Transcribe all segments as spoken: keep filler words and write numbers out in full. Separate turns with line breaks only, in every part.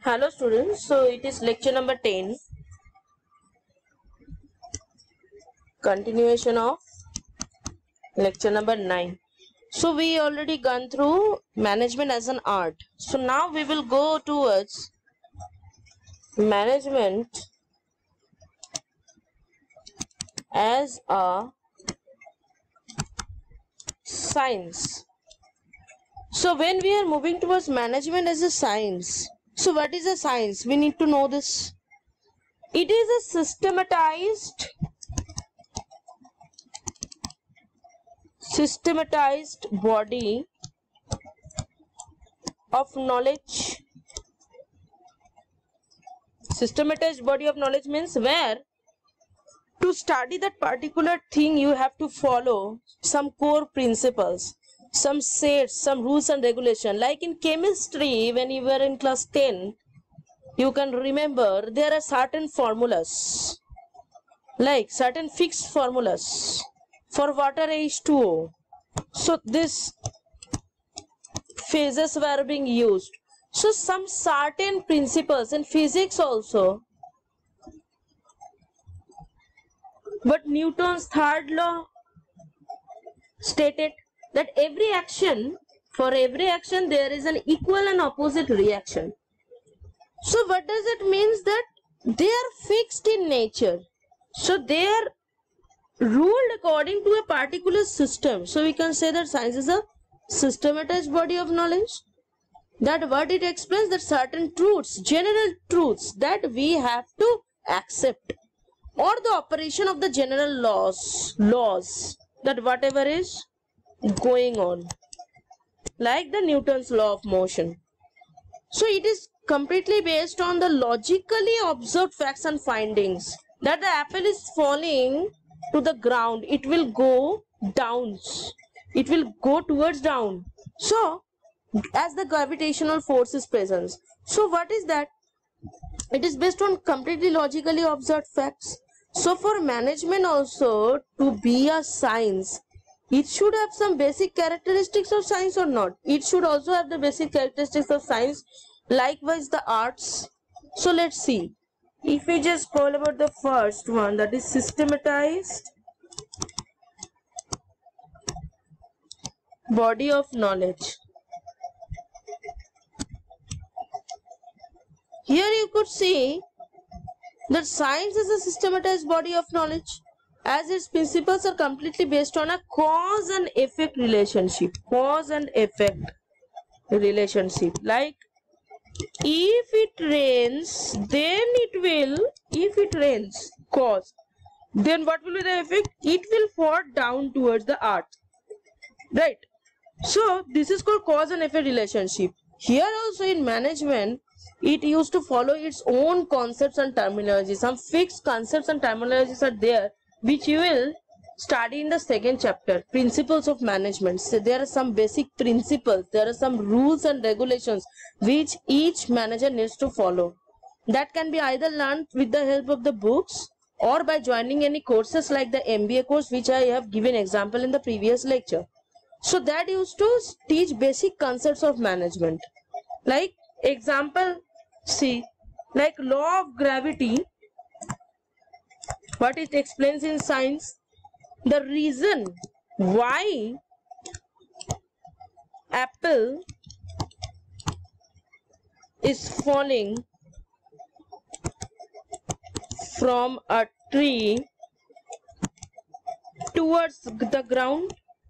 Hello students, so it is lecture number ten, continuation of lecture number nine. So we already gone through management as an art. So now we will go towards management as a science. So when we are moving towards management as a science, so what is a science? We need to know this. It is a systematized systematized body of knowledge. Systematized body of knowledge means where to study that particular thing you have to follow some core principles, some sets, some rules and regulation. Like in chemistry, when you were in class ten, you can remember there are certain formulas, like certain fixed formulas for water H two O. So this phases were being used. So some certain principles in physics also. But Newton's third law stated that every action, for every action there is an equal and opposite reaction. So what does it mean? That they are fixed in nature. So they are ruled according to a particular system. So we can say that science is a systematized body of knowledge. That what it explains, that certain truths, general truths that we have to accept, or the operation of the general laws, laws that whatever is going on, like the Newton's law of motion. So it is completely based on the logically observed facts and findings. That the apple is falling to the ground, it will go down, it will go towards down. So as the gravitational force is present. So what is that? It is based on completely logically observed facts. So for management also to be a science, it should have some basic characteristics of science or not? It should also have the basic characteristics of science. Likewise the arts. So let's see. If we just call about the first one, that is systematized body of knowledge. Here you could see that science is a systematized body of knowledge, as its principles are completely based on a cause and effect relationship. Cause and effect relationship. Like if it rains, then it will, if it rains, cause, then what will be the effect? It will fall down towards the earth. Right. So this is called cause and effect relationship. Here also in management, it used to follow its own concepts and terminology. Some fixed concepts and terminologies are there, which you will study in the second chapter, principles of management. So there are some basic principles, there are some rules and regulations which each manager needs to follow. That can be either learned with the help of the books or by joining any courses like the M B A course, which I have given example in the previous lecture. So that used to teach basic concepts of management. Like example, see, like law of gravity, what it explains in science, the reason why apple is falling from a tree towards the ground,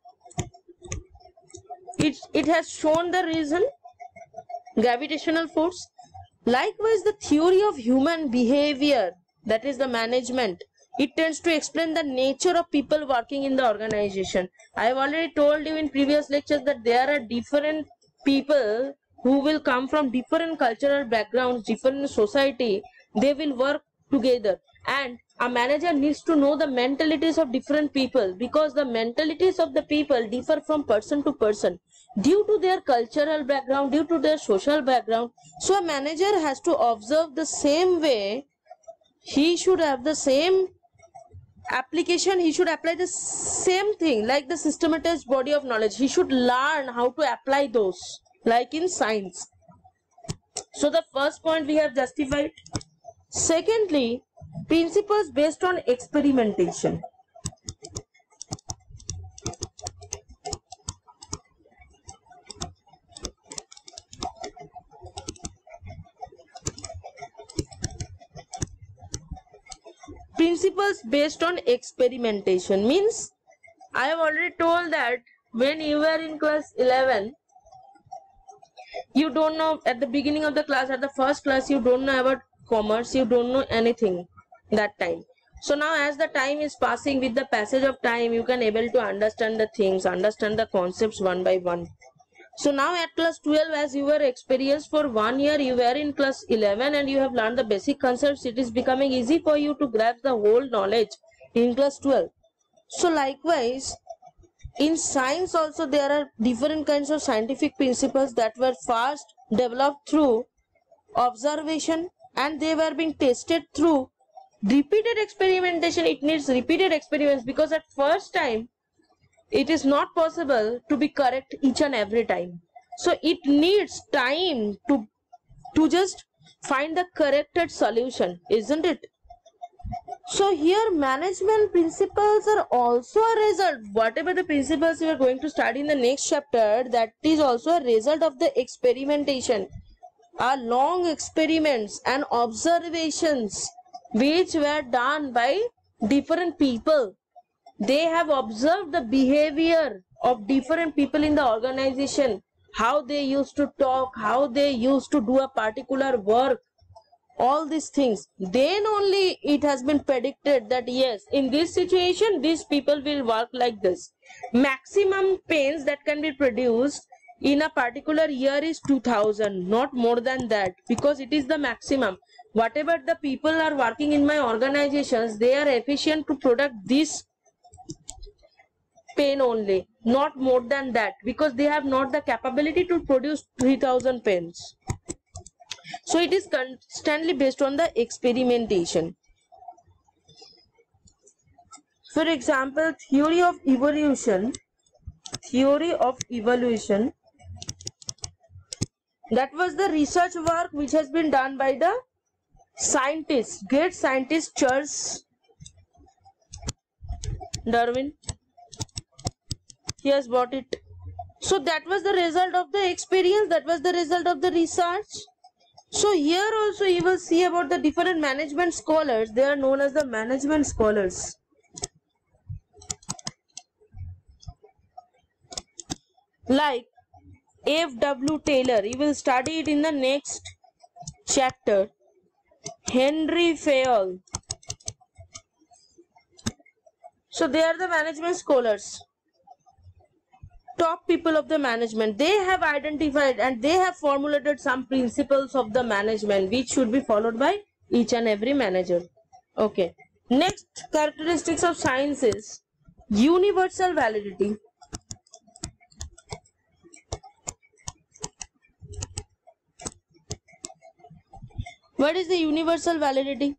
it, it has shown the reason, gravitational force. Likewise the theory of human behavior, that is the management, it tends to explain the nature of people working in the organization. I have already told you in previous lectures that there are different people who will come from different cultural backgrounds, different society. They will work together, and a manager needs to know the mentalities of different people, because the mentalities of the people differ from person to person due to their cultural background, due to their social background. So a manager has to observe the same way, he should have the same application, he should apply the same thing like the systematized body of knowledge. He should learn how to apply those, like in science. So the first point we have justified. Secondly, principles based on experimentation. Principles based on experimentation means, I have already told that when you were in class eleven, you don't know, at the beginning of the class, at the first class, you don't know about commerce, you don't know anything that time. So now as the time is passing, with the passage of time, you can able to understand the things, understand the concepts one by one. So now at class twelve, as you were experienced for one year, you were in class eleven and you have learned the basic concepts, it is becoming easy for you to grasp the whole knowledge in class twelve. So likewise, in science also there are different kinds of scientific principles that were first developed through observation and they were being tested through repeated experimentation. It needs repeated experiments because at first time it is not possible to be correct each and every time. So it needs time to to just find the corrected solution, isn't it? So here management principles are also a result. Whatever the principles we are going to study in the next chapter, that is also a result of the experimentation. Are long experiments and observations which were done by different people. They have observed the behavior of different people in the organization, how they used to talk, how they used to do a particular work, all these things. Then only it has been predicted that yes, in this situation, these people will work like this. Maximum pains that can be produced in a particular year is two thousand, not more than that, because it is the maximum. Whatever the people are working in my organizations, they are efficient to produce this pen only, not more than that, because they have not the capability to produce three thousand pens. So it is constantly based on the experimentation. For example, theory of evolution, theory of evolution, that was the research work which has been done by the scientist, great scientist Charles Darwin. He has brought it. So that was the result of the experience, that was the result of the research. So here also you will see about the different management scholars. They are known as the management scholars. Like F W Taylor, you will study it in the next chapter. Henry Fayol. So they are the management scholars, top people of the management. They have identified and they have formulated some principles of the management which should be followed by each and every manager. Okay. Next characteristics of science is universal validity. What is the universal validity?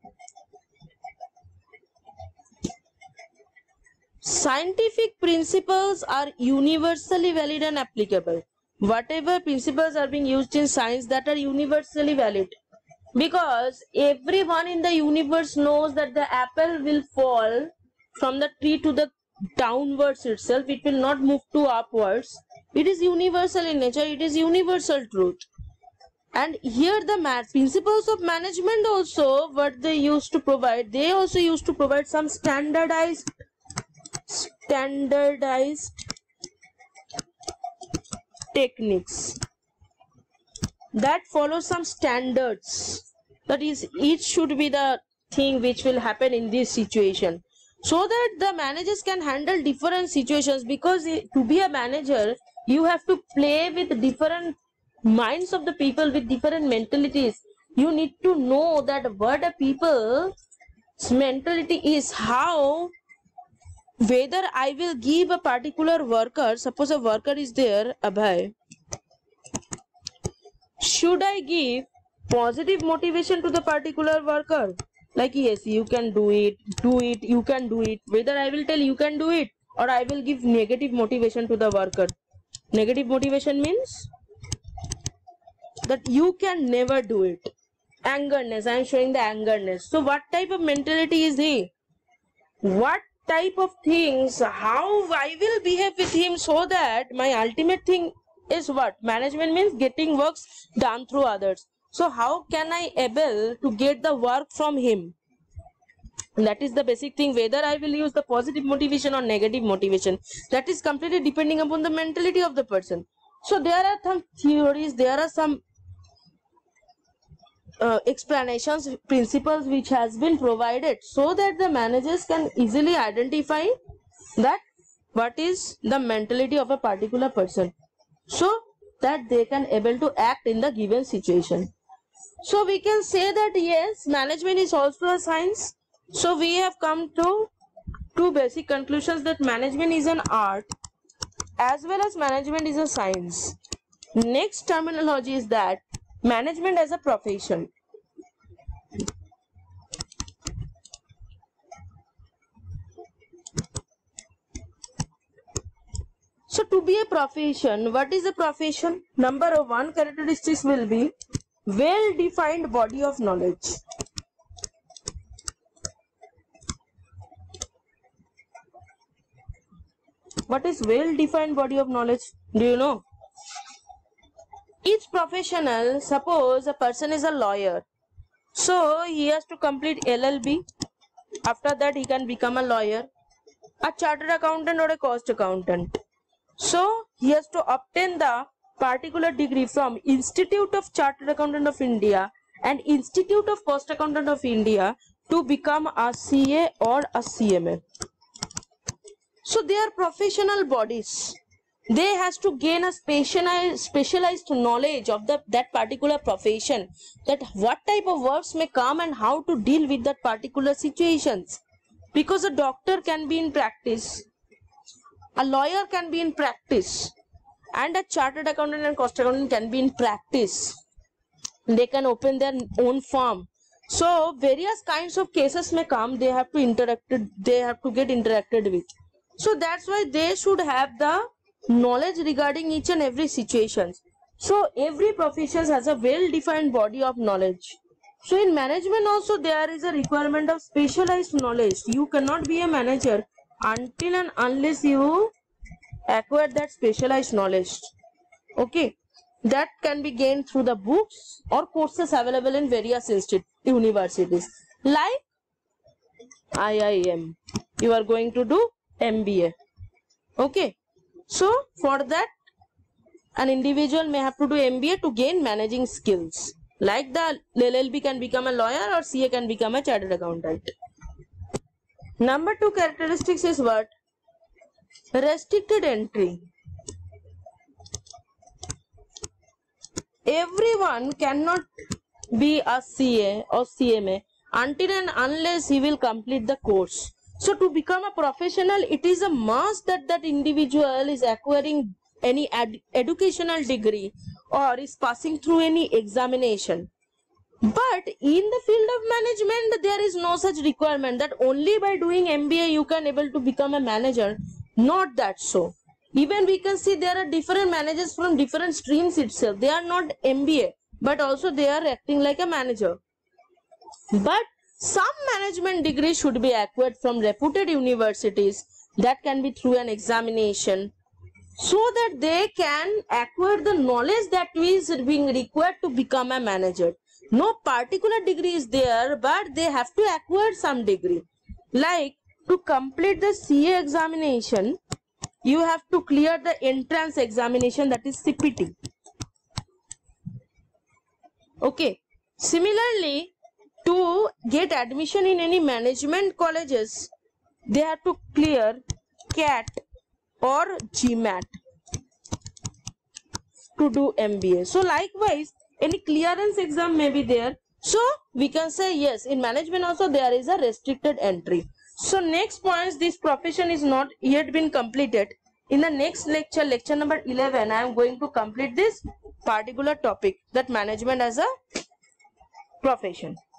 Scientific principles are universally valid and applicable. Whatever principles are being used in science, that are universally valid. Because everyone in the universe knows that the apple will fall from the tree to the downwards itself. It will not move to upwards. It is universal in nature. It is universal truth. And here the principles of management also, what they used to provide, they also used to provide some standardized standardized techniques that follow some standards. That is, each should be the thing which will happen in this situation, so that the managers can handle different situations. Because to be a manager, you have to play with different minds of the people, with different mentalities. You need to know that what a people's mentality is, how, whether I will give a particular worker, suppose a worker is there, Abhay, should I give positive motivation to the particular worker? Like, yes, you can do it, do it, you can do it. Whether I will tell you can do it, or I will give negative motivation to the worker. Negative motivation means that you can never do it. Angerness, I am showing the angerness. So what type of mentality is he? What type of things, how I will behave with him so that my ultimate thing is what? Management means getting works done through others. So how can I able to get the work from him? That is the basic thing, whether I will use the positive motivation or negative motivation. That is completely depending upon the mentality of the person. So there are some theories, there are some uh, explanations, principles which has been provided so that the managers can easily identify that what is the mentality of a particular person, so that they can able to act in the given situation. So we can say that yes, management is also a science. So we have come to two basic conclusions, that management is an art as well as management is a science. Next terminology is that management as a profession. So to be a profession, what is a profession? Number one characteristics will be well-defined body of knowledge. What is well-defined body of knowledge? Do you know? Each professional, suppose a person is a lawyer, so he has to complete L L B. After that he can become a lawyer, a chartered accountant or a cost accountant. So he has to obtain the particular degree from Institute of Chartered Accountant of India and Institute of Cost Accountant of India to become a C A or a C M A. So they are professional bodies. They has to gain a specialized specialized knowledge of the that particular profession, that what type of works may come and how to deal with that particular situations. Because a doctor can be in practice, a lawyer can be in practice, and a chartered accountant and cost accountant can be in practice. They can open their own firm. So various kinds of cases may come, they have to interact, they have to get interacted with. So that's why they should have the knowledge regarding each and every situation. So every profession has a well-defined body of knowledge. So in management also there is a requirement of specialized knowledge. You cannot be a manager until and unless you acquire that specialized knowledge. Okay, that can be gained through the books or courses available in various institute universities like I I M. You are going to do M B A. Okay, so for that an individual may have to do M B A to gain managing skills. Like the L L B can become a lawyer or C A can become a chartered accountant. Number two characteristics is what? Restricted entry. Everyone cannot be a C A or C M A until and unless he will complete the course. So to become a professional, it is a must that that individual is acquiring any ed educational degree or is passing through any examination. But in the field of management, there is no such requirement that only by doing M B A you can able to become a manager. Not that so. Even we can see there are different managers from different streams itself. They are not M B A, but also they are acting like a manager. But some management degree should be acquired from reputed universities. That can be through an examination, so that they can acquire the knowledge that is being required to become a manager. No particular degree is there, but they have to acquire some degree. Like to complete the C A examination, you have to clear the entrance examination, that is C P T. Okay. Similarly, to get admission in any management colleges, they have to clear C A T or GMAT to do M B A. So likewise, any clearance exam may be there. So we can say yes, in management also there is a restricted entry. So next points, this profession is not yet been completed. In the next lecture, lecture number eleven, I am going to complete this particular topic, that management as a profession.